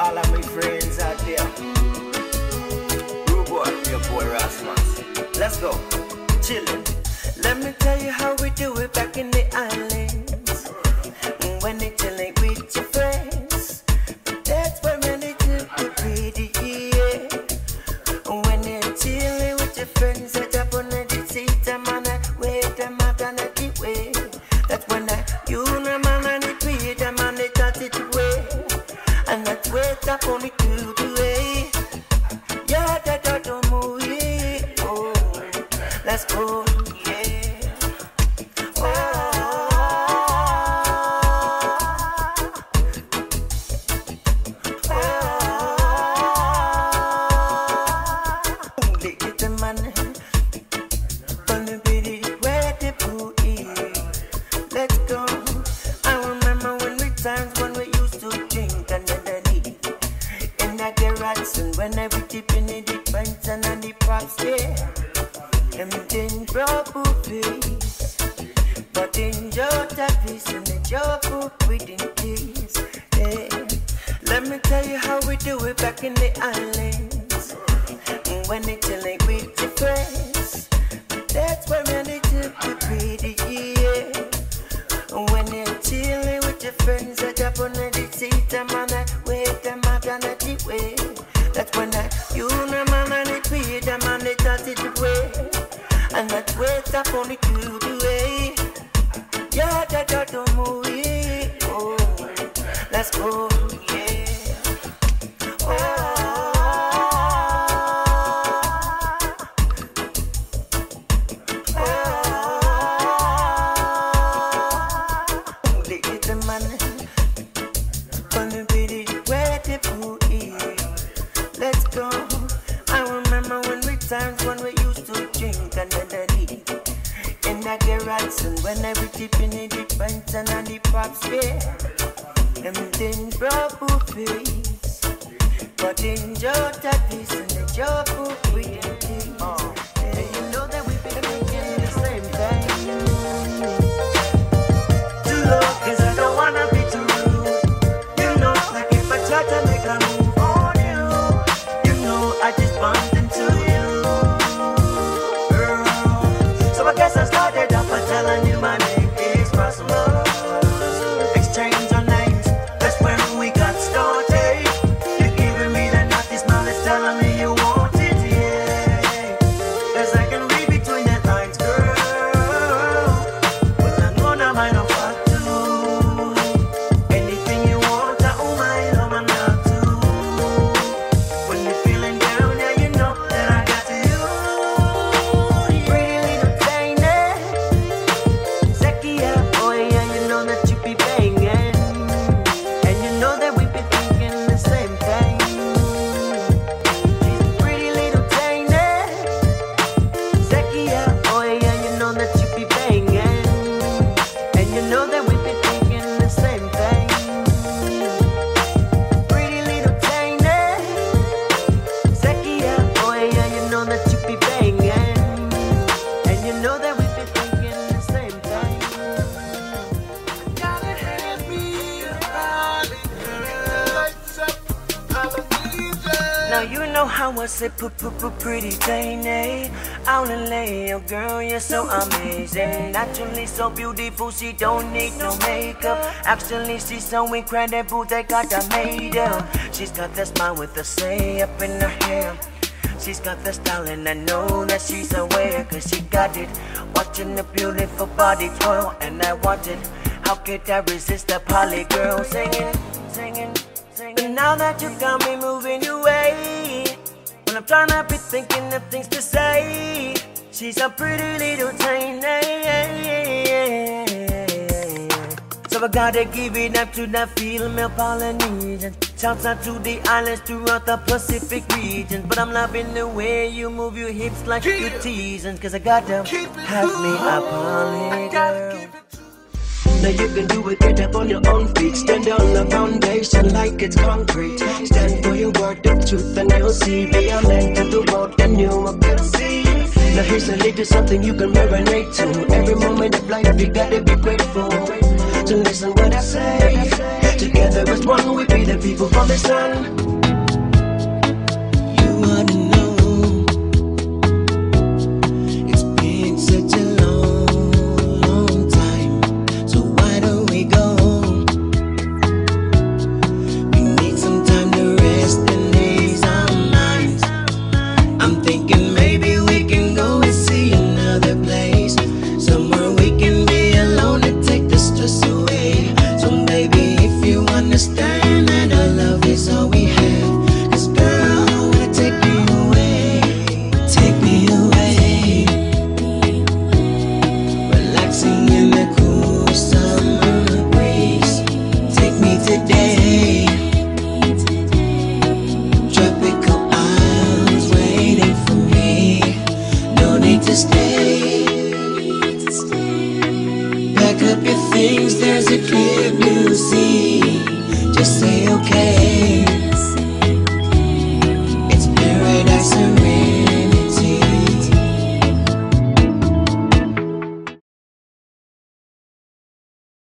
all of my friends out there. Rude boy, your boy Rasmus. Let's go, chillin'. Let me tell you how we do it back in the islands. When they chillin' with your friends, that's when they do it pretty, yeah. When they're chillin' with your friends, set up on the seat, them on the way, them out on the way. That's when you know man and it way, them on the touch it way. And that's where tap on it to the way. Yeah, that don't move, yeah. Oh, let's go. Whenever tipping in the pants and on the props, yeah. Everything proper face, but enjoy that peace and enjoy food within peace, yeah. Let me tell you how we do it back in the islands. When they chillin' with your friends, that's when they do it pretty, yeah. When they're chillin' with your friends, set up on the seat, them on the way, them out on the way. That's when you know man and it way, them and they touch it way. And that's where tap on it to the way. Yeah, that don't move, yeah. Oh, let's go, yeah. Times when we used to drink and then eat in the garage, and when I be tipping in the pants and on the pops, yeah. Everything proper face, but enjoy that peace and enjoy food with the tea. And you know that we be thinking the same thing. Too low, cause I don't wanna be too rude. You know, like if I try to make a move on you, you know I just bump into you. I started off by telling you my name is Russell. Exchange our names, that's when we got started. You're giving me the naughty smile, it's telling me you want it, yeah. Cause I can read between the lines, girl. Well, I'm gonna mind off what to do. Anything you want, I don't mind, I'm not to. When you're feeling down, yeah, you know that I got you. Now you know how I say pretty tiny. Out and lay, oh girl, you're so amazing. Naturally so beautiful, she don't need no makeup. Actually, she's so incredible, they got her made up. She's got that smile with the say up in her hair. She's got the style and I know that she's aware, cause she got it. Watching the beautiful body twirl and I want it. How could I resist a poly girl singing, singing, singing? And now that you got me moving your way, when I'm trying to be thinking of things to say, she's a pretty little tiny. So I gotta give it up to that female Polynesian. Shouts out to the islands throughout the Pacific region. But I'm loving the way you move your hips like you're teasing. Cause I gotta have me a poly girl. Now you can do it, get up on your own feet. Stand on the foundation like it's concrete. Stand for your word of truth and you'll see. Be a man to the world and you will see. Now here's a little something you can marinate to. Every moment of life you gotta be grateful. So listen what I say. together as one, we be the people from the sun. You wanna know, it's been such a long, long time. So why don't we go? We need some time to rest and ease our minds. I'm thinking maybe we can go and see another place, somewhere we can be alone and take the stress away. So maybe if you understand that our love is all we have, 'cause girl, I wanna take me away, take me away, relaxing in the cool summer breeze. Take me today, tropical islands waiting for me. No need to stay, pack up your things, there's a clear blue sea.